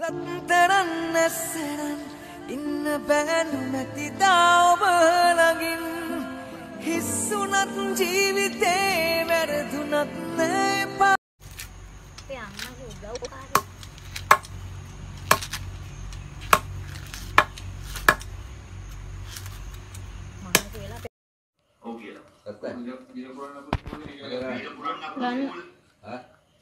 රත්තරන් ඇස්සරන් ඉන්න බෑනු මැතිදා ඔබ ළඟින් හිස්සුනත් ජීවිතේ වැරදුනත් නෑ පා අපේ අම්මගේ උදව්කාරය මම කියලා ඔව් කියලා. ගත්තා. දින පුරන්න අපිට ගන්න. ආ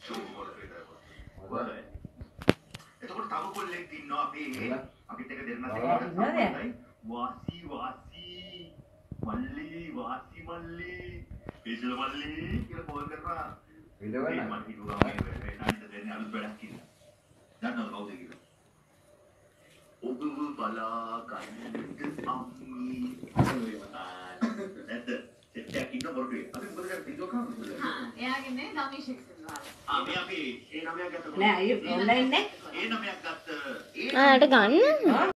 එතකොට තව කොල්ලෙක් ඉන්නවා අපිත් එක දෙන්නත් වාසි මල්ලි පිසුල මල්ලි කියලා කෝල් කරනවා විදවන්න මම හිතුවා මේ නන්ද දෙන්නේ අලුත් වැඩක් කියලා දන්නවද කවුද කියලා ඔබ බලා ගන්නට අම්මි නැද්ද සෙට්ටයක් ඉන්න පොරටුවේ අපි මොකද කරන්නේ වීඩියෝ කරන්නේ එයාගේ නේ නමී ශික්ෂණවල මේ අපි ඒ නමයක් ගත්ත නෑ අයියෝ ඔන්ලයින් නේ ඒ නමයක් ගත්ත ආට ගන්න